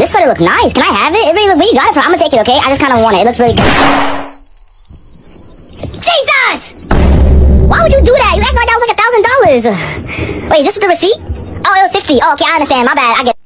this sweater looks nice. Can I have it? Where you got it from? I'm gonna take it, okay? I just kind of want it. It looks really good. Jesus! Why would you do that? You acting like that was like $1,000. Wait, is this the receipt? Oh, it was 60. Oh, okay, I understand. My bad. I get